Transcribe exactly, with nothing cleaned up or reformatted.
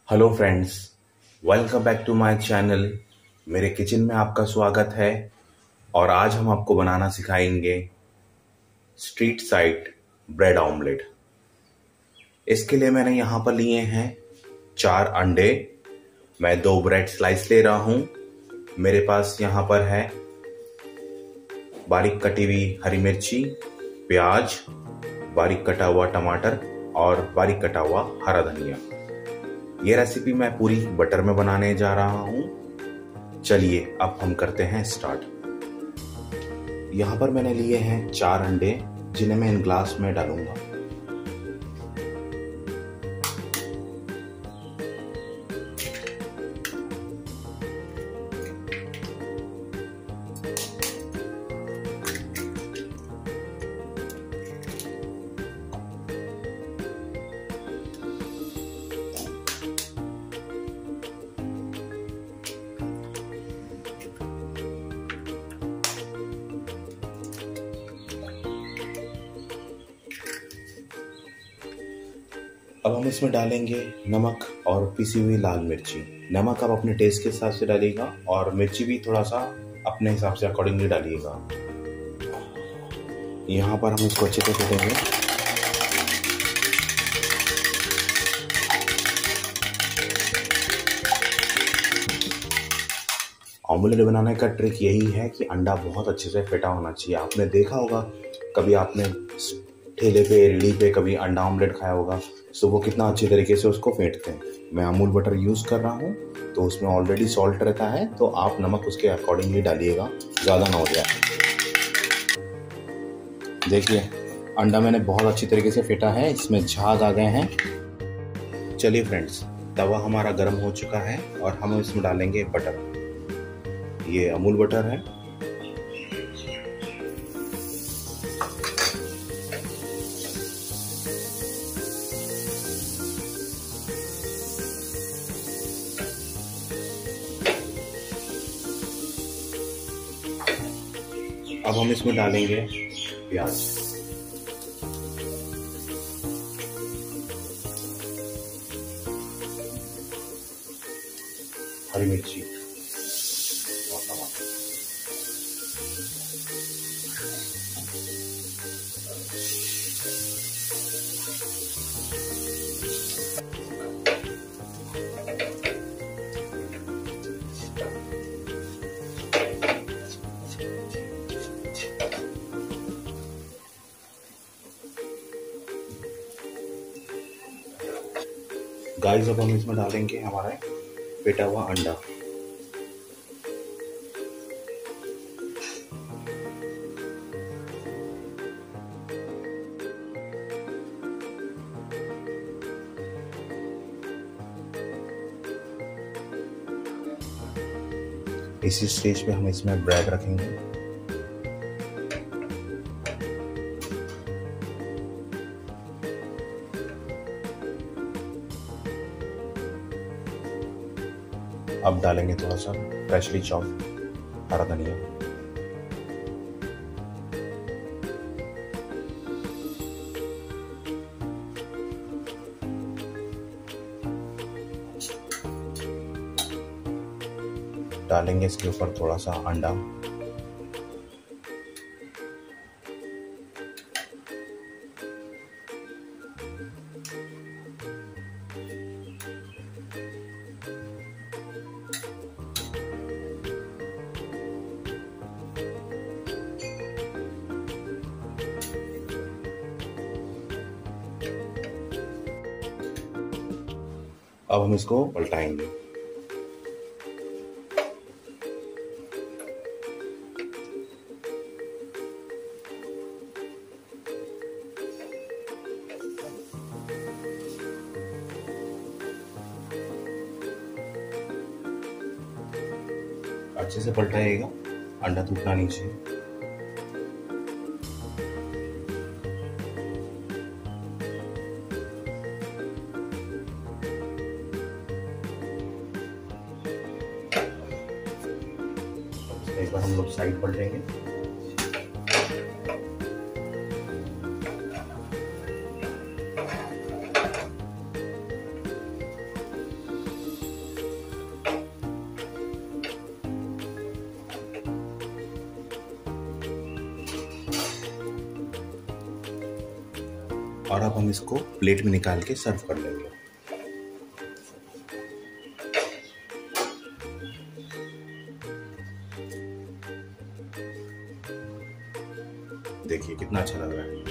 Hello friends, welcome back to my channel. मेरे kitchen में आपका स्वागत है। और आज हम आपको बनाना सिखाएंगे स्ट्रीट साइड ब्रेड ऑमलेट। इसके लिए मैंने यहाँ पर लिए हैं चार अंडे। मैं दो ब्रेड स्लाइस ले रहा हूँ। मेरे पास यहाँ पर है बारीक कटी हुई हरी मिर्ची, प्याज, बारीक कटा हुआ टमाटर और बारीक कटा हुआ हरा धनिया। ये रेसिपी मैं पूरी बटर में बनाने जा रहा हूँ। चलिए अब हम करते हैं स्टार्ट। यहाँ पर मैंने लिए हैं चार अंडे, जिन्हें मैं इन ग्लास में डालूंगा। अब हम इसमें डालेंगे नमक और पिसी हुई लाल मिर्ची। नमक आप अपने टेस्ट के हिसाब से डालिएगा और मिर्ची भी थोड़ा सा अपने हिसाब से अकॉर्डिंगली डालिएगा। यहाँ पर हम इसको अच्छे से कूटेंगे। ऑमलेट बनाने का ट्रिक यही है कि अंडा बहुत अच्छे से फेटा होना चाहिए। आपने देखा होगा, कभी आपने ठेले पे रेडी पे कभी अंडा ऑमलेट खाया होगा, तो वो कितना अच्छी तरीके से उसको फेंटते हैं। मैं अमूल बटर यूज़ कर रहा हूँ, तो उसमें ऑलरेडी सॉल्ट रखा है, तो आप नमक उसके अकॉर्डिंगली डालिएगा, ज़्यादा ना हो जाए। देखिए अंडा मैंने बहुत अच्छी तरीके से फेंटा है, इसमें झाग आ गए हैं। चलिए फ्रेंड्स, तवा हमारा गर्म हो चुका है और हम इसमें डालेंगे बटर। ये अमूल बटर है। अब हम इसमें डालेंगे प्याज, हरी मिर्ची और टमाटर। गाइस, अब हम इसमें डालेंगे हमारा फेटा हुआ अंडा। इसी स्टेज पे हम इसमें ब्रेड रखेंगे। अब डालेंगे थोड़ा सा फ्रेशली चॉप हरा धनिया। डालेंगे इसके ऊपर थोड़ा सा अंडा। अब हम इसको पलटाएंगे। अच्छे से पलटाइएगा, अंडा टूटना नहीं चाहिए। एक बार हम लोग साइड पलटेंगे। और अब हम इसको प्लेट में निकाल के सर्व कर लेंगे। देखिए कितना अच्छा लग रहा है।